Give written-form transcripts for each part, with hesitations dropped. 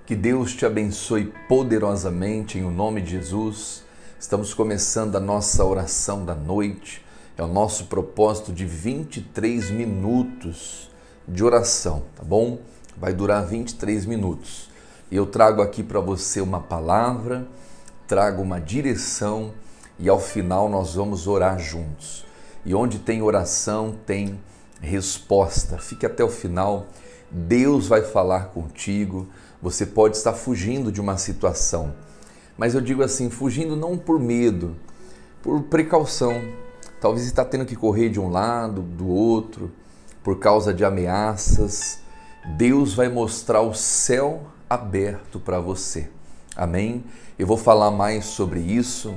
Que Deus te abençoe poderosamente em o nome de Jesus. Estamos começando a nossa oração da noite. É o nosso propósito de 23 minutos de oração, tá bom? Vai durar 23 minutos. E eu trago aqui para você uma palavra, trago uma direção e ao final nós vamos orar juntos. E onde tem oração, tem resposta. Fique até o final. Deus vai falar contigo. Você pode estar fugindo de uma situação, mas eu digo assim, fugindo não por medo, por precaução. Talvez você está tendo que correr de um lado, do outro, por causa de ameaças. Deus vai mostrar o céu aberto para você. Amém? Eu vou falar mais sobre isso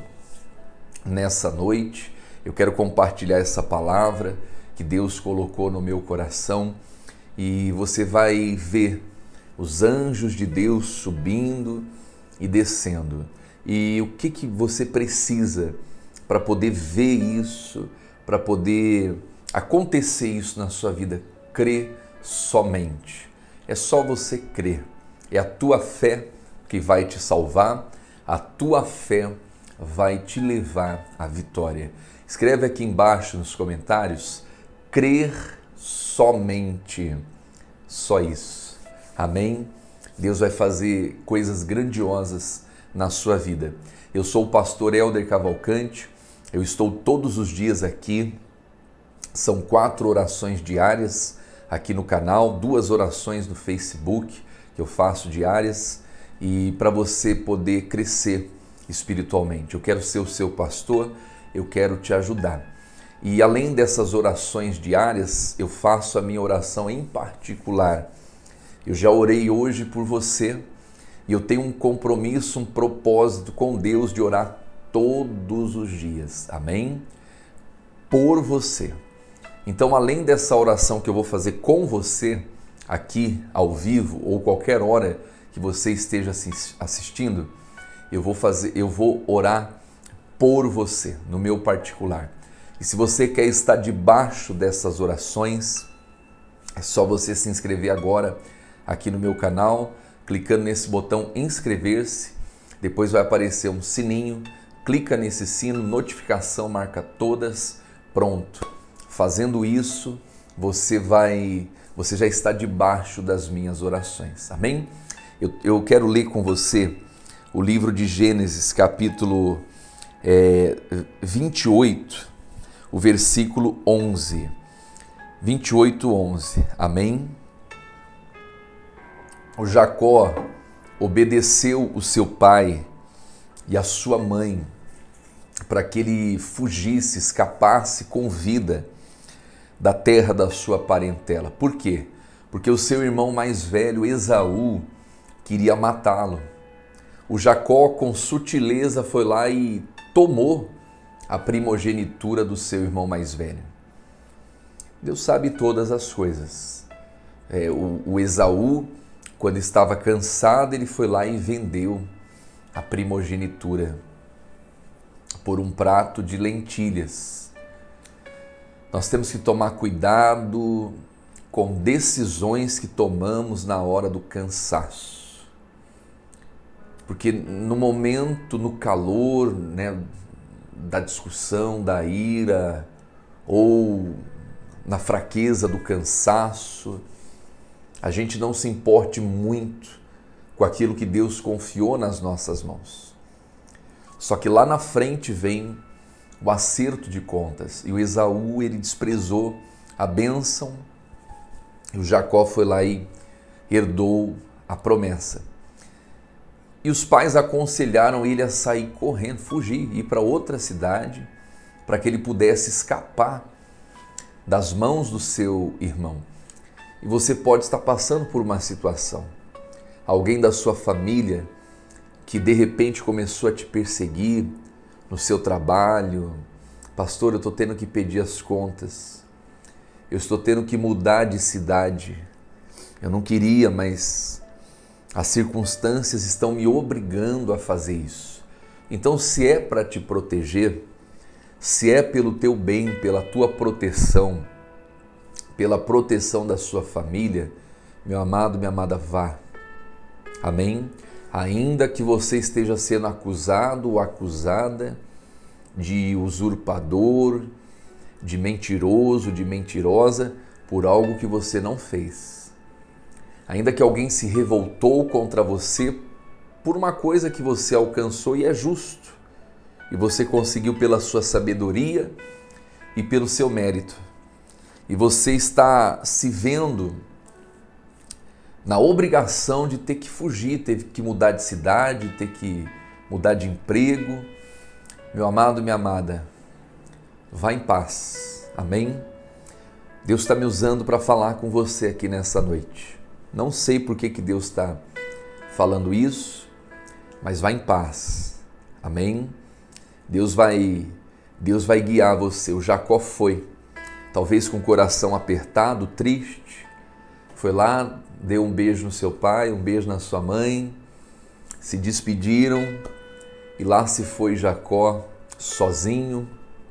nessa noite. Eu quero compartilhar essa palavra que Deus colocou no meu coração e você vai ver os anjos de Deus subindo e descendo. E o que você precisa para poder ver isso, para poder acontecer isso na sua vida? Crer somente. É só você crer. É a tua fé que vai te salvar, a tua fé vai te levar à vitória. Escreve aqui embaixo nos comentários, crer somente. Só isso. Amém? Deus vai fazer coisas grandiosas na sua vida. Eu sou o pastor Helder Cavalcante, eu estou todos os dias aqui, são 4 orações diárias aqui no canal, 2 orações no Facebook que eu faço diárias e para você poder crescer espiritualmente. Eu quero ser o seu pastor, eu quero te ajudar. E além dessas orações diárias, eu faço a minha oração em particular. Eu já orei hoje por você e eu tenho um compromisso, um propósito com Deus de orar todos os dias, amém? Por você. Então, além dessa oração que eu vou fazer com você, aqui ao vivo ou qualquer hora que você esteja assistindo, eu vou orar por você, no meu particular. E se você quer estar debaixo dessas orações, é só você se inscrever agora aqui no meu canal, clicando nesse botão inscrever-se, depois vai aparecer um sininho, clica nesse sino, notificação, marca todas, pronto. Fazendo isso, você já está debaixo das minhas orações, amém? Eu quero ler com você o livro de Gênesis, capítulo 28, o versículo 11. 28, 11, amém? O Jacó obedeceu o seu pai e a sua mãe para que ele fugisse, escapasse com vida da terra da sua parentela. Por quê? Porque o seu irmão mais velho, Esaú, queria matá-lo. O Jacó, com sutileza, foi lá e tomou a primogenitura do seu irmão mais velho. Deus sabe todas as coisas. O Esaú, quando estava cansado, ele foi lá e vendeu a primogenitura por um prato de lentilhas. Nós temos que tomar cuidado com decisões que tomamos na hora do cansaço. Porque no momento, no calor, né, da discussão, da ira, ou na fraqueza do cansaço, a gente não se importe muito com aquilo que Deus confiou nas nossas mãos. Só que lá na frente vem o acerto de contas. E o Esaú, ele desprezou a bênção. E o Jacó foi lá e herdou a promessa. E os pais aconselharam ele a sair correndo, fugir, ir para outra cidade, para que ele pudesse escapar das mãos do seu irmão. E você pode estar passando por uma situação. Alguém da sua família que de repente começou a te perseguir no seu trabalho. Pastor, eu estou tendo que pedir as contas. Eu estou tendo que mudar de cidade. Eu não queria, mas as circunstâncias estão me obrigando a fazer isso. Então, se é para te proteger, se é pelo teu bem, pela tua proteção, pela proteção da sua família, meu amado, minha amada, vá. Amém? Ainda que você esteja sendo acusado ou acusada de usurpador, de mentiroso, de mentirosa, por algo que você não fez. Ainda que alguém se revoltou contra você por uma coisa que você alcançou e é justo, e você conseguiu pela sua sabedoria e pelo seu mérito, e você está se vendo na obrigação de ter que fugir, ter que mudar de cidade, ter que mudar de emprego. Meu amado, minha amada, vá em paz. Amém? Deus está me usando para falar com você aqui nessa noite. Não sei por que Deus está falando isso, mas vá em paz. Amém? Deus vai guiar você. O Jacó foi, talvez com o coração apertado, triste, foi lá, deu um beijo no seu pai, um beijo na sua mãe, se despediram e lá se foi Jacó sozinho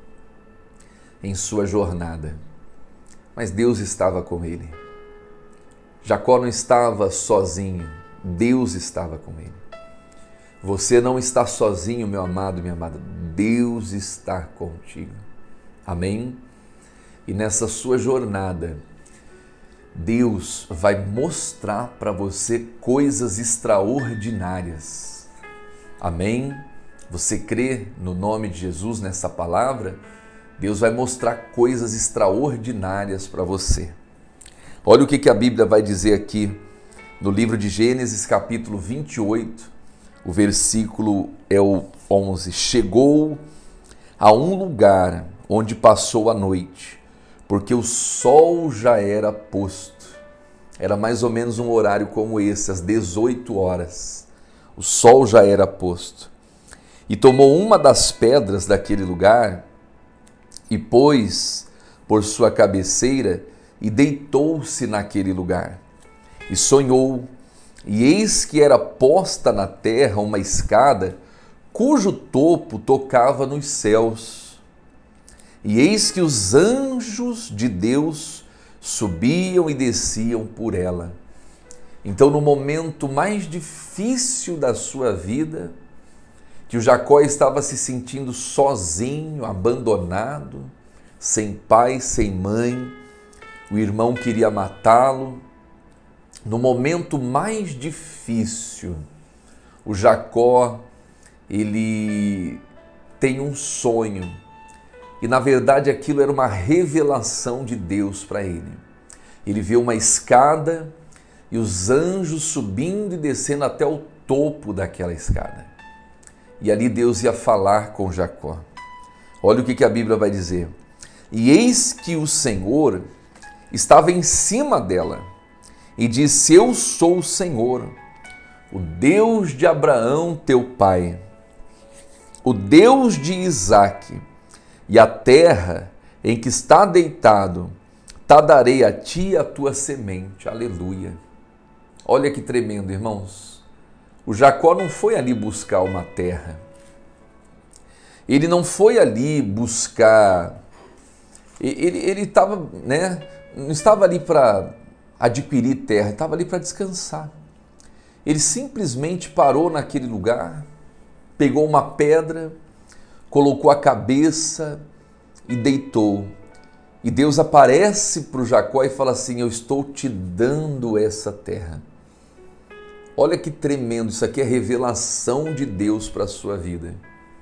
em sua jornada. Mas Deus estava com ele. Jacó não estava sozinho, Deus estava com ele. Você não está sozinho, meu amado, minha amada. Deus está contigo. Amém? E nessa sua jornada, Deus vai mostrar para você coisas extraordinárias. Amém? Você crê no nome de Jesus nessa palavra? Deus vai mostrar coisas extraordinárias para você. Olha o que a Bíblia vai dizer aqui no livro de Gênesis, capítulo 28, o versículo é o 11. Chegou a um lugar onde passou a noite, porque o sol já era posto. Era mais ou menos um horário como esse, às 18 horas. O sol já era posto. E tomou uma das pedras daquele lugar e pôs por sua cabeceira e deitou-se naquele lugar. E sonhou, e eis que era posta na terra uma escada, cujo topo tocava nos céus. E eis que os anjos de Deus subiam e desciam por ela. Então, no momento mais difícil da sua vida, que o Jacó estava se sentindo sozinho, abandonado, sem pai, sem mãe, o irmão queria matá-lo. No momento mais difícil, o Jacó, ele tem um sonho. E na verdade aquilo era uma revelação de Deus para ele. Ele vê uma escada e os anjos subindo e descendo até o topo daquela escada. E ali Deus ia falar com Jacó. Olha o que a Bíblia vai dizer. E eis que o Senhor estava em cima dela e disse: Eu sou o Senhor, o Deus de Abraão teu pai, o Deus de Isaque, e a terra em que está deitado, darei a ti e a tua semente. Aleluia. Olha que tremendo, irmãos. O Jacó não foi ali buscar uma terra. Ele não foi ali buscar... Ele estava, não estava ali para adquirir terra, estava ali para descansar. Ele simplesmente parou naquele lugar, pegou uma pedra, colocou a cabeça e deitou. E Deus aparece para o Jacó e fala assim: eu estou te dando essa terra. Olha que tremendo, isso aqui é revelação de Deus para a sua vida.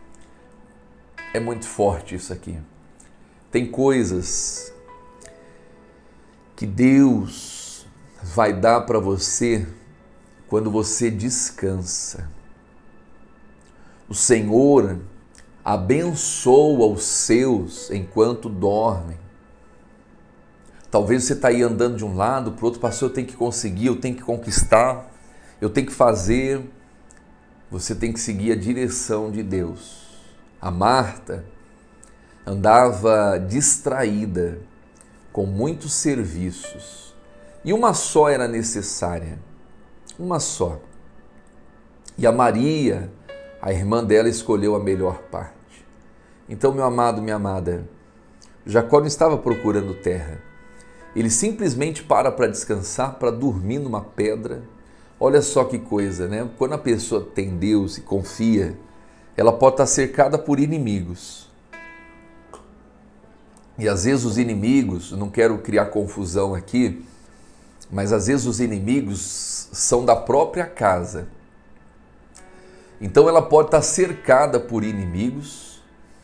É muito forte isso aqui. Tem coisas que Deus vai dar para você quando você descansa. O Senhor abençoa os seus enquanto dormem. Talvez você está aí andando de um lado para o outro, pastor, eu tenho que conseguir, eu tenho que conquistar, eu tenho que fazer. Você tem que seguir a direção de Deus. A Marta andava distraída com muitos serviços e uma só era necessária, uma só. E a Maria, a irmã dela, escolheu a melhor parte. Então, meu amado, minha amada, Jacó não estava procurando terra. Ele simplesmente para descansar, para dormir numa pedra, Olha só que coisa, né? Quando a pessoa tem Deus e confia, ela pode estar cercada por inimigos. E às vezes os inimigos, não quero criar confusão aqui, mas às vezes os inimigos são da própria casa. Então ela pode estar cercada por inimigos,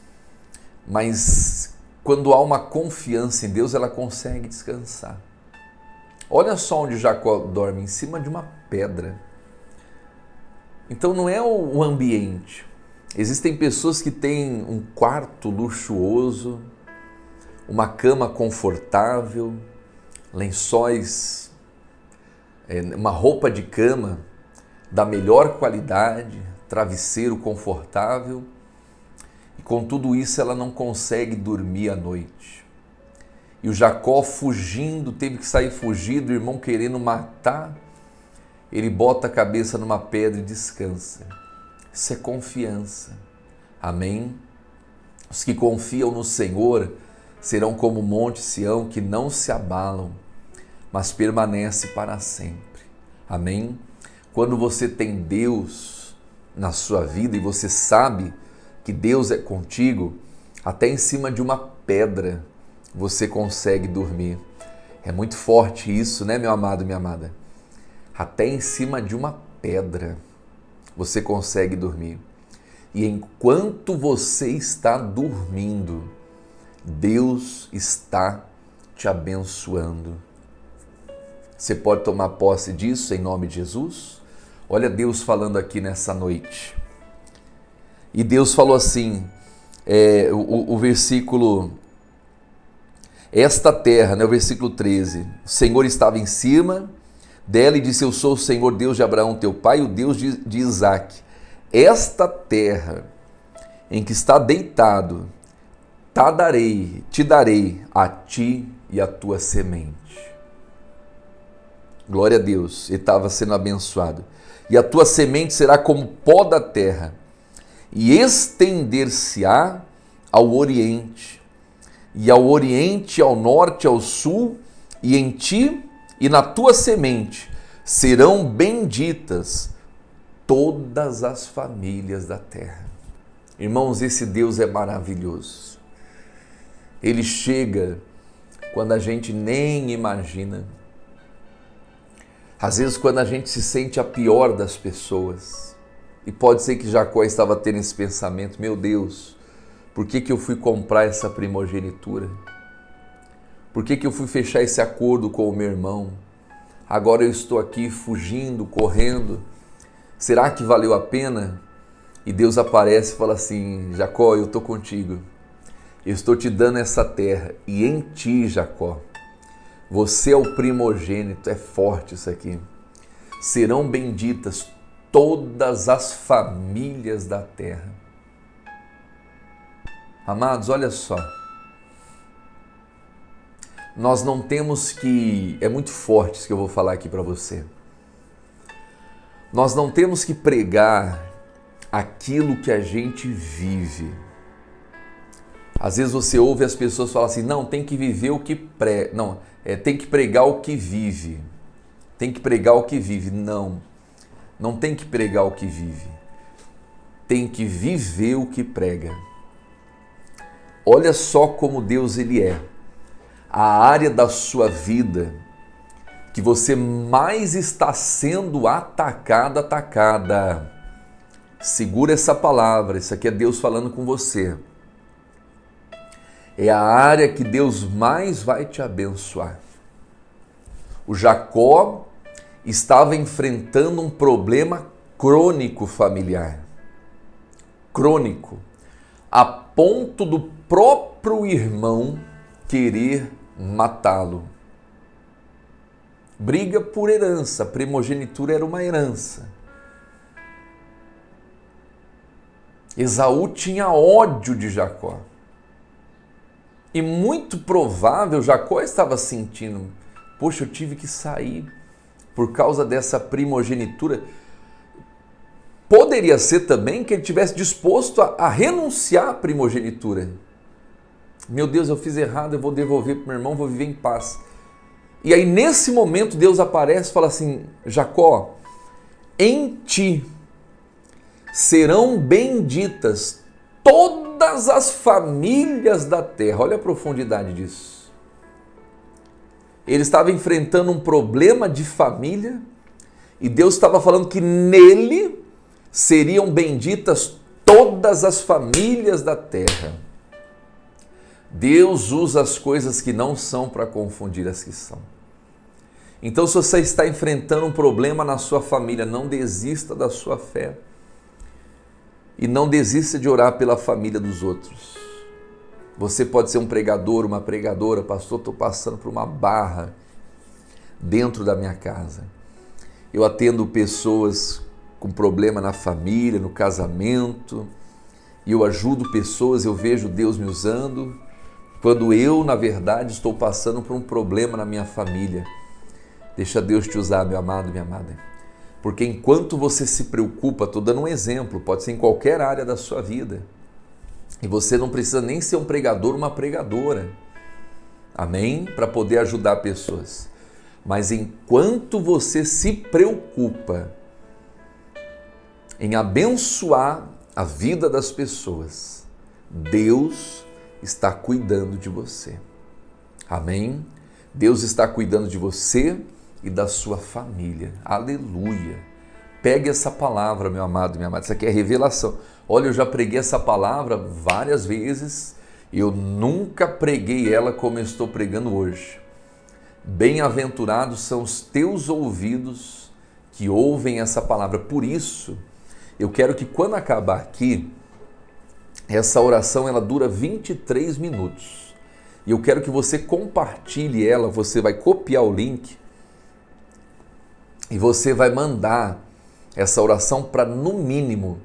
mas quando há uma confiança em Deus, ela consegue descansar. Olha só onde Jacó dorme, em cima de uma pedra. Então não é o ambiente. Existem pessoas que têm um quarto luxuoso, uma cama confortável, lençóis, uma roupa de cama da melhor qualidade, travesseiro confortável, e com tudo isso ela não consegue dormir à noite. E o Jacó fugindo, teve que sair fugido, o irmão querendo matar, ele bota a cabeça numa pedra e descansa. Isso é confiança. Amém? Os que confiam no Senhor serão como o monte Sião, que não se abalam, mas permanece para sempre. Amém? Quando você tem Deus na sua vida e você sabe que Deus é contigo, até em cima de uma pedra você consegue dormir. É muito forte isso, né, meu amado, minha amada? Até em cima de uma pedra você consegue dormir. E enquanto você está dormindo, Deus está te abençoando. Você pode tomar posse disso em nome de Jesus? Olha Deus falando aqui nessa noite. E Deus falou assim, o versículo, esta terra, né, o versículo 13, o Senhor estava em cima dela e disse, eu sou o Senhor Deus de Abraão teu pai, o Deus de Isaque. Esta terra em que está deitado, te darei a ti e a tua semente. Glória a Deus, ele estava sendo abençoado. E a tua semente será como pó da terra, e estender-se-á ao oriente, e ao oriente, ao norte, ao sul, e em ti e na tua semente serão benditas todas as famílias da terra. Irmãos, esse Deus é maravilhoso. Ele chega quando a gente nem imagina. Às vezes quando a gente se sente a pior das pessoas. E pode ser que Jacó estava tendo esse pensamento, meu Deus, por que eu fui comprar essa primogenitura? Por que eu fui fechar esse acordo com o meu irmão? Agora eu estou aqui fugindo, correndo. Será que valeu a pena? E Deus aparece e fala assim, Jacó, eu estou contigo. Eu estou te dando essa terra. E em ti, Jacó, você é o primogênito. É forte isso aqui. Serão benditas todas as famílias da terra. Amados, olha só. Nós não temos que... É muito forte isso que eu vou falar aqui para você. Nós não temos que pregar aquilo que a gente vive. Às vezes você ouve as pessoas falar assim, não, tem que viver o que prega. Não, tem que pregar o que vive. Tem que pregar o que vive. Não, não tem que pregar o que vive. Tem que viver o que prega. Olha só como Deus ele é. A área da sua vida que você mais está sendo atacada. Segura essa palavra, isso aqui é Deus falando com você. É a área que Deus mais vai te abençoar. O Jacó estava enfrentando um problema crônico familiar. Crônico. A ponto do próprio irmão querer matá-lo. Briga por herança, a primogenitura era uma herança. Esaú tinha ódio de Jacó. E muito provável Jacó estava sentindo, poxa, eu tive que sair por causa dessa primogenitura. Poderia ser também que ele tivesse disposto a renunciar à primogenitura. Meu Deus, eu fiz errado, eu vou devolver para o meu irmão, vou viver em paz. E aí nesse momento Deus aparece e fala assim, Jacó, em ti serão benditas todas as famílias da terra. Olha a profundidade disso. Ele estava enfrentando um problema de família e Deus estava falando que nele seriam benditas todas as famílias da terra. Deus usa as coisas que não são para confundir as que são. Então, se você está enfrentando um problema na sua família, não desista da sua fé. E não desista de orar pela família dos outros. Você pode ser um pregador, uma pregadora, pastor, estou passando por uma barra dentro da minha casa. Eu atendo pessoas com problema na família, no casamento, e eu ajudo pessoas, eu vejo Deus me usando, quando eu, na verdade, estou passando por um problema na minha família. Deixa Deus te usar, meu amado, minha amada. Porque enquanto você se preocupa, estou dando um exemplo, pode ser em qualquer área da sua vida, e você não precisa nem ser um pregador, uma pregadora, amém? Para poder ajudar pessoas. Mas enquanto você se preocupa em abençoar a vida das pessoas, Deus está cuidando de você, amém? Deus está cuidando de você e da sua família. Aleluia! Pegue essa palavra, meu amado, minha amada. Isso aqui é revelação. Olha, eu já preguei essa palavra várias vezes e eu nunca preguei ela como eu estou pregando hoje. Bem-aventurados são os teus ouvidos que ouvem essa palavra. Por isso, eu quero que quando acabar aqui, essa oração ela dura 23 minutos. E eu quero que você compartilhe ela, você vai copiar o link e você vai mandar essa oração para, no mínimo,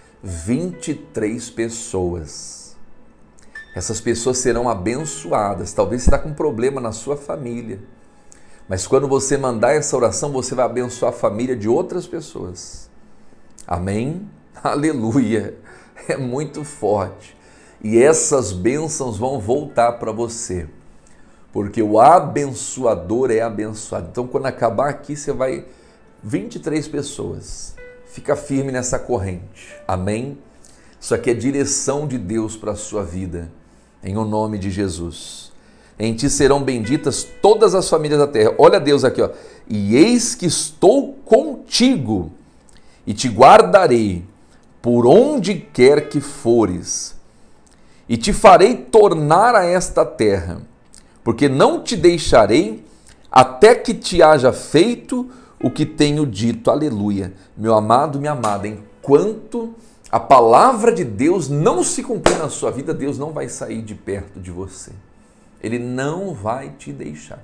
23 pessoas. Essas pessoas serão abençoadas. Talvez você está com um problema na sua família, mas quando você mandar essa oração, você vai abençoar a família de outras pessoas. Amém? Aleluia! É muito forte. E essas bênçãos vão voltar para você, porque o abençoador é abençoado. Então, quando acabar aqui, você vai 23 pessoas. Fica firme nessa corrente. Amém? Isso aqui é direção de Deus para a sua vida. Em o nome de Jesus. Em ti serão benditas todas as famílias da terra. Olha Deus aqui, ó. E eis que estou contigo e te guardarei por onde quer que fores. E te farei tornar a esta terra, porque não te deixarei até que te haja feito o que tenho dito. Aleluia. Meu amado, minha amada, enquanto a palavra de Deus não se cumprir na sua vida, Deus não vai sair de perto de você. Ele não vai te deixar.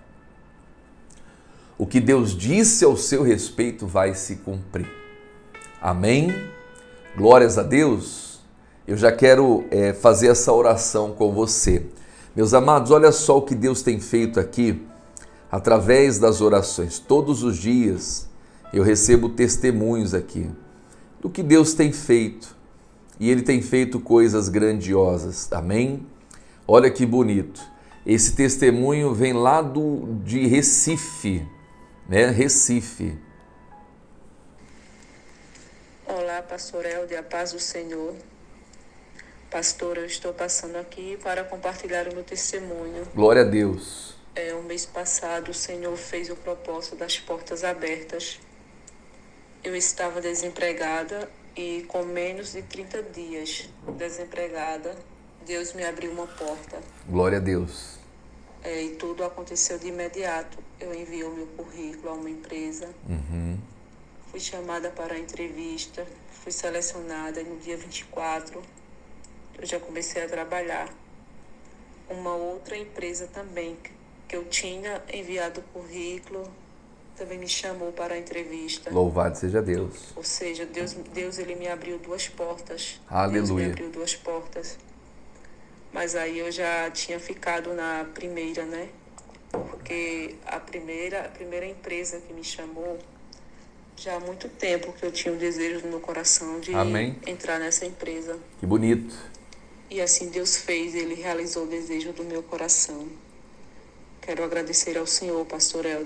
O que Deus disse ao seu respeito vai se cumprir. Amém? Glórias a Deus. Eu já quero fazer essa oração com você. Meus amados, olha só o que Deus tem feito aqui através das orações. Todos os dias eu recebo testemunhos aqui do que Deus tem feito. E Ele tem feito coisas grandiosas. Amém? Olha que bonito. Esse testemunho vem lá de Recife, né? Recife. Olá, pastor Helder, a paz do Senhor. Pastor, eu estou passando aqui para compartilhar o meu testemunho. Glória a Deus. O mês passado, o Senhor fez o propósito das portas abertas. Eu estava desempregada e com menos de 30 dias desempregada, Deus me abriu uma porta. Glória a Deus. E tudo aconteceu de imediato. Eu enviei o meu currículo a uma empresa. Fui chamada para a entrevista, fui selecionada e no dia 24 eu já comecei a trabalhar. Uma outra empresa também que eu tinha enviado o currículo também me chamou para a entrevista. Louvado seja Deus. Ou seja, Deus ele me abriu duas portas. Aleluia. Deus me abriu duas portas. Mas aí eu já tinha ficado na primeira, né? Porque a primeira empresa que me chamou, já há muito tempo que eu tinha o desejo no meu coração de entrar nessa empresa. Que bonito. E assim Deus fez, Ele realizou o desejo do meu coração. Quero agradecer ao Senhor, pastor Helder,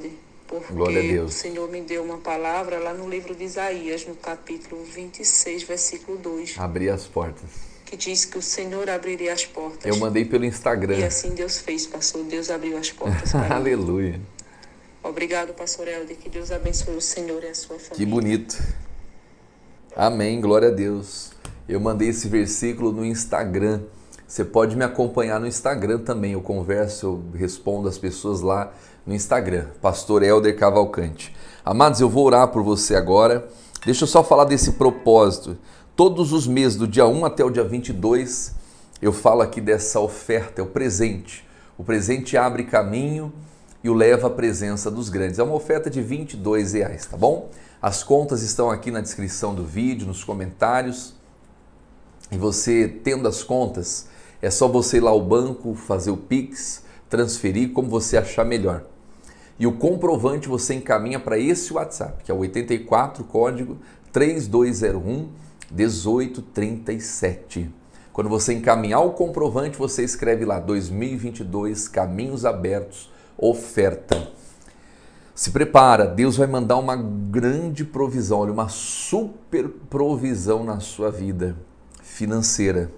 Glória a porque o Deus. Senhor me deu uma palavra lá no livro de Isaías, no capítulo 26, versículo 2, Abrir as portas. que diz que o Senhor abriria as portas. Eu mandei pelo Instagram. E assim Deus fez, pastor. Deus abriu as portas para mim. Aleluia. Obrigado, pastor Helder. Que Deus abençoe o Senhor e a sua família. Que bonito. Amém, glória a Deus. Eu mandei esse versículo no Instagram. Você pode me acompanhar no Instagram também. Eu converso, eu respondo as pessoas lá no Instagram. Pastor Helder Cavalcante. Amados, eu vou orar por você agora. Deixa eu só falar desse propósito. Todos os meses, do dia 1 até o dia 22, eu falo aqui dessa oferta, é o presente. O presente abre caminho e o leva à presença dos grandes. É uma oferta de R$22, tá bom? As contas estão aqui na descrição do vídeo, nos comentários. E você, tendo as contas, é só você ir lá ao banco, fazer o Pix, transferir como você achar melhor. E o comprovante você encaminha para esse WhatsApp, que é o 84, código 3201-1837. Quando você encaminhar o comprovante, você escreve lá 2022, Caminhos Abertos, oferta. Se prepara, Deus vai mandar uma grande provisão, olha, uma super provisão na sua vida financeira.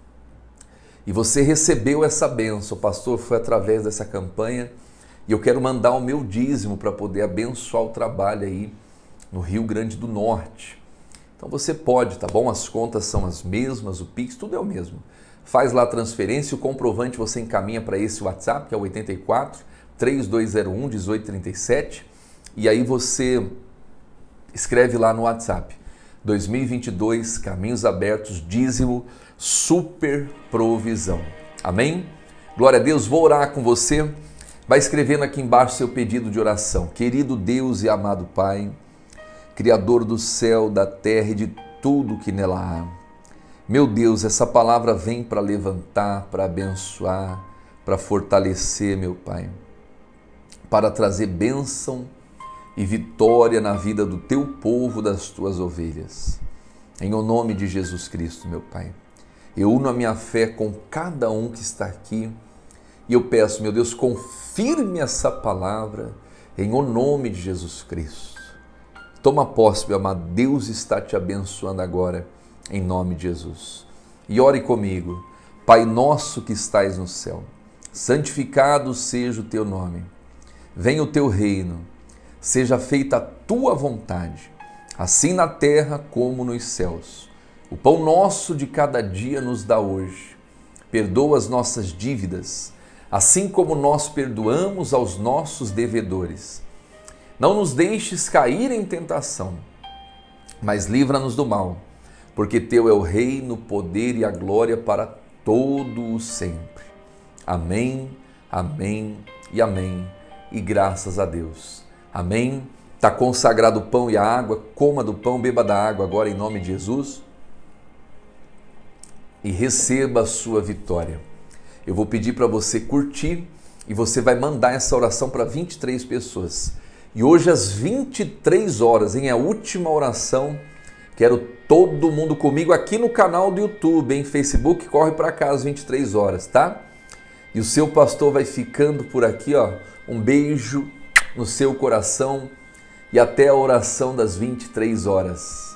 E você recebeu essa bênção, pastor, foi através dessa campanha, e eu quero mandar o meu dízimo para poder abençoar o trabalho aí no Rio Grande do Norte. Então você pode, tá bom? As contas são as mesmas, o Pix, tudo é o mesmo. Faz lá a transferência, o comprovante você encaminha para esse WhatsApp, que é o 84 3201 1837, e aí você escreve lá no WhatsApp 2022, Caminhos Abertos, dízimo, super provisão. Amém? Glória a Deus, vou orar com você. Vai escrevendo aqui embaixo seu pedido de oração. Querido Deus e amado Pai, Criador do céu, da terra e de tudo que nela há. Meu Deus, essa palavra vem para levantar, para abençoar, para fortalecer, meu Pai, para trazer bênção e vitória na vida do teu povo, das tuas ovelhas. Em o nome de Jesus Cristo, meu Pai, eu uno a minha fé com cada um que está aqui e eu peço, meu Deus, confirme essa palavra em o nome de Jesus Cristo. Toma posse, meu amado, Deus está te abençoando agora, em nome de Jesus. E ore comigo. Pai nosso que estais no céu, santificado seja o teu nome. Venha o teu reino, seja feita a tua vontade, assim na terra como nos céus. O pão nosso de cada dia nos dá hoje. Perdoa as nossas dívidas, assim como nós perdoamos aos nossos devedores. Não nos deixes cair em tentação, mas livra-nos do mal, porque teu é o reino, o poder e a glória para todo o sempre. Amém, amém e amém. E graças a Deus. Amém. Está consagrado o pão e a água, coma do pão, beba da água agora em nome de Jesus e receba a sua vitória. Eu vou pedir para você curtir e você vai mandar essa oração para 23 pessoas. E hoje às 23 horas, a última oração, quero todo mundo comigo aqui no canal do YouTube, em Facebook, corre para cá às 23 horas, tá? E o seu pastor vai ficando por aqui, ó. Um beijo no seu coração e até a oração das 23 horas.